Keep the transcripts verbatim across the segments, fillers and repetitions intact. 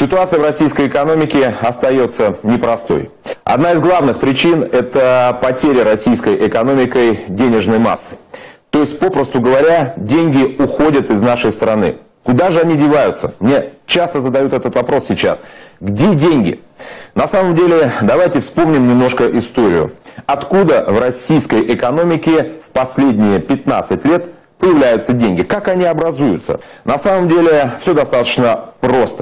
Ситуация в российской экономике остается непростой. Одна из главных причин – это потеря российской экономикой денежной массы. То есть, попросту говоря, деньги уходят из нашей страны. Куда же они деваются? Мне часто задают этот вопрос сейчас. Где деньги? На самом деле, давайте вспомним немножко историю. Откуда в российской экономике в последние пятнадцать лет появляются деньги? Как они образуются? На самом деле, все достаточно просто.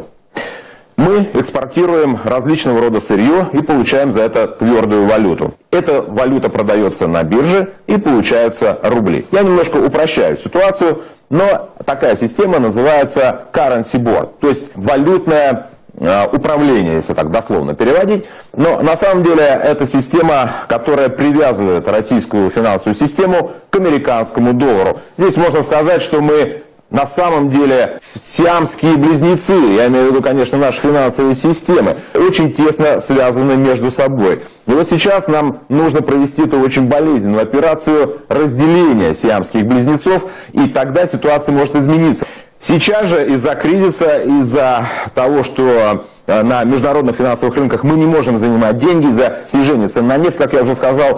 Мы экспортируем различного рода сырье и получаем за это твердую валюту. Эта валюта продается на бирже и получаются рубли. Я немножко упрощаю ситуацию, но такая система называется currency board, то есть валютное э, управление, если так дословно переводить. Но на самом деле это система, которая привязывает российскую финансовую систему к американскому доллару. Здесь можно сказать, что мы на самом деле сиамские близнецы, я имею в виду, конечно, наши финансовые системы, очень тесно связаны между собой. И вот сейчас нам нужно провести эту очень болезненную операцию разделения сиамских близнецов, и тогда ситуация может измениться. Сейчас же из-за кризиса, из-за того, что на международных финансовых рынках мы не можем занимать деньги, из-за снижения цен на нефть, как я уже сказал,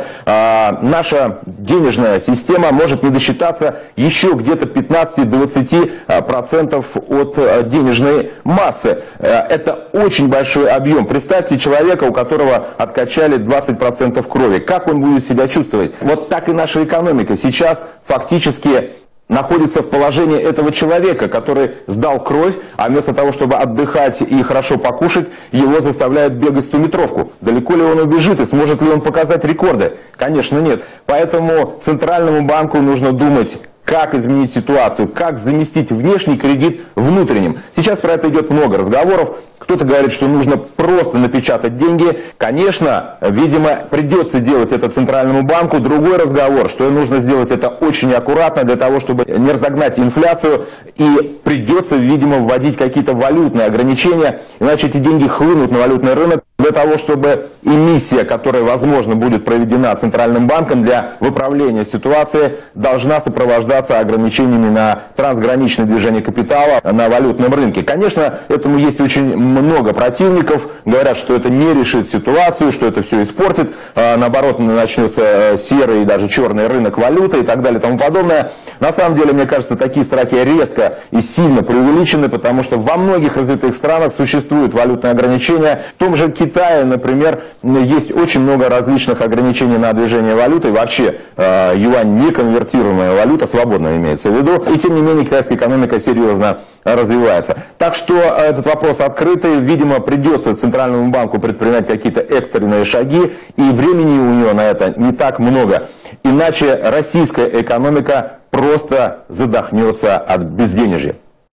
наша денежная система может не досчитаться еще где-то пятнадцати-двадцати процентов от денежной массы. Это очень большой объем. Представьте человека, у которого откачали двадцать процентов крови. Как он будет себя чувствовать? Вот так и наша экономика сейчас фактически находится в положении этого человека, который сдал кровь, а вместо того, чтобы отдыхать и хорошо покушать, его заставляют бегать стометровку. Далеко ли он убежит и сможет ли он показать рекорды? Конечно, нет. Поэтому Центральному банку нужно думать, как изменить ситуацию, как заместить внешний кредит внутренним. Сейчас про это идет много разговоров. Кто-то говорит, что нужно просто напечатать деньги. Конечно, видимо, придется делать это Центральному банку. Другой разговор, что нужно сделать это очень аккуратно для того, чтобы не разогнать инфляцию. И придется, видимо, вводить какие-то валютные ограничения, иначе эти деньги хлынут на валютный рынок. Для того, чтобы эмиссия, которая, возможно, будет проведена Центральным банком для выправления ситуации, должна сопровождаться ограничениями на трансграничное движение капитала на валютном рынке. Конечно, этому есть очень много противников. Говорят, что это не решит ситуацию, что это все испортит. Наоборот, начнется серый и даже черный рынок валюты и так далее и тому подобное. На самом деле, мне кажется, такие страхи резко и сильно преувеличены, потому что во многих развитых странах существуют валютные ограничения. В том же Китае, Китае, например, есть очень много различных ограничений на движение валюты. Вообще, э, юань не конвертируемая валюта, свободно имеется в виду. И тем не менее, китайская экономика серьезно развивается. Так что этот вопрос открытый. Видимо, придется Центральному банку предпринять какие-то экстренные шаги. И времени у него на это не так много. Иначе российская экономика просто задохнется от безденежья.